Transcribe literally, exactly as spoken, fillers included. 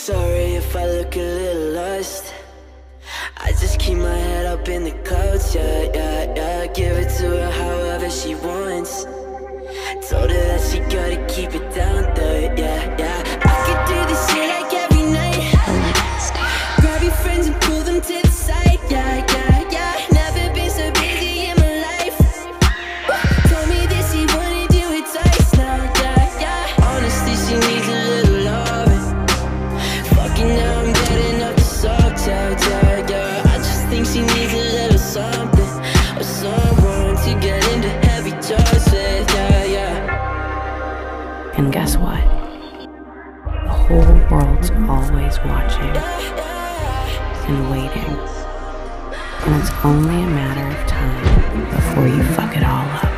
Sorry if I look a little lost. I just keep my head up in the clouds, yeah, yeah, yeah. Give it to her however she wants. Told her that she gotta keep it down there, yeah, yeah. I could do this shit like every night. Grab your friends and pull them to the side, yeah, yeah, yeah. Never been so busy in my life. Told me that she wanna do it twice now, yeah, yeah. Honestly, she needs a little loving. Fucking now I'm getting up the soft, yeah, yeah, yeah. I just think she needs a little something, or someone to get into heavy talks with, yeah, yeah. And guess what? The whole world's always watching and waiting. And it's only a matter of time before you fuck it all up.